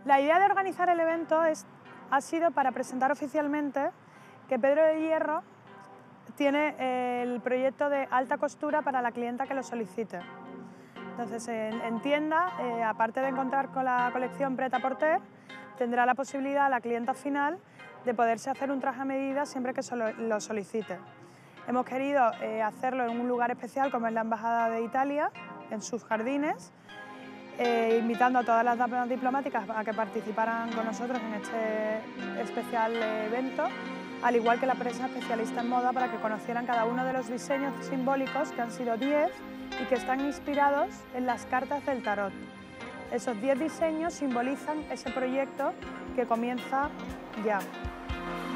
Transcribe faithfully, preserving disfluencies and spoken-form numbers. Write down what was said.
La idea de organizar el evento es, ha sido para presentar oficialmente que Pedro de Hierro tiene eh, el proyecto de alta costura para la clienta que lo solicite. Entonces, en, en tienda, eh, aparte de encontrar con la colección Pret-a-Porter, tendrá la posibilidad la clienta final de poderse hacer un traje a medida siempre que solo, lo solicite. Hemos querido eh, hacerlo en un lugar especial como es la Embajada de Italia, en sus jardines, eh, invitando a todas las damas diplomáticas a que participaran con nosotros en este especial evento, al igual que la prensa especialista en moda para que conocieran cada uno de los diseños simbólicos, que han sido diez, y que están inspirados en las cartas del tarot. Esos diez diseños simbolizan ese proyecto que comienza ya.